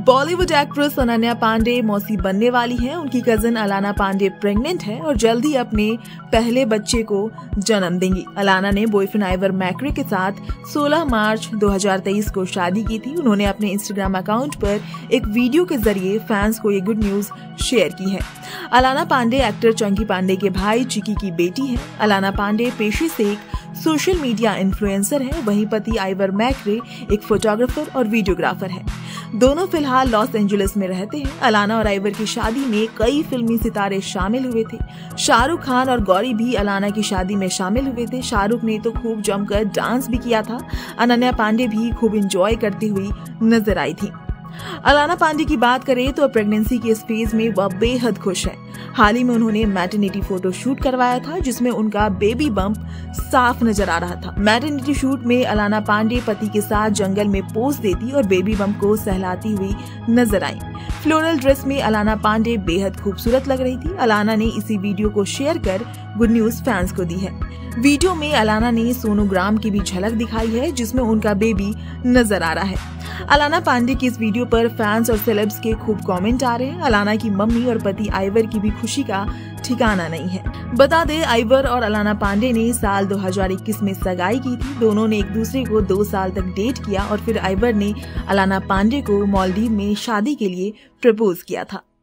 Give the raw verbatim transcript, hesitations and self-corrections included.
Bollywood actress Ananya Pandey मौसी बनने वाली हैं। उनकी कजिन अलाना पांडे प्रेग्नेंट है और जल्द ही अपने पहले बच्चे को जन्म देंगी। अलाना ने बॉयफ्रेंड आइवर मैक्रे के साथ सोलह मार्च दो हज़ार तेईस को शादी की थी। उन्होंने अपने इंस्टाग्राम अकाउंट पर एक वीडियो के जरिए फैंस को ये गुड न्यूज शेयर की है। अलाना पांडे एक्टर चंकी पांडे के भाई चिकी की बेटी है। अलाना पांडे पेशे से एक सोशल मीडिया इन्फ्लुएंसर है, वहीं पति आइवर मैक्रे एक फोटोग्राफर और वीडियोग्राफर है। दोनों फिलहाल लॉस एंजलिस में रहते हैं। अलाना और आइवर की शादी में कई फिल्मी सितारे शामिल हुए थे। शाहरुख खान और गौरी भी अलाना की शादी में शामिल हुए थे। शाहरुख ने तो खूब जमकर डांस भी किया था। अनन्या पांडे भी खूब एंजॉय करती हुई नजर आई थी। अलाना पांडे की बात करें तो प्रेगनेंसी के इस फेज में वह बेहद खुश है। हाल ही में उन्होंने मैटरनिटी फोटो शूट करवाया था, जिसमें उनका बेबी बम्प साफ नजर आ रहा था। मैटरनिटी शूट में अलाना पांडे पति के साथ जंगल में पोज देती और बेबी बम्प को सहलाती हुई नजर आई। फ्लोरल ड्रेस में अलाना पांडे बेहद खूबसूरत लग रही थी। अलाना ने इसी वीडियो को शेयर कर गुड न्यूज फैंस को दी है। वीडियो में अलाना ने सोनोग्राम की भी झलक दिखाई है, जिसमें उनका बेबी नजर आ रहा है। अलाना पांडे की इस वीडियो पर फैंस और सेलेब्स के खूब कमेंट आ रहे हैं। अलाना की मम्मी और पति आइवर की भी खुशी का ठिकाना नहीं है। बता दें, आइवर और अलाना पांडे ने साल दो हज़ार इक्कीस में सगाई की थी। दोनों ने एक दूसरे को दो साल तक डेट किया और फिर आइवर ने अलाना पांडे को मालदीव में शादी के लिए प्रपोज किया था।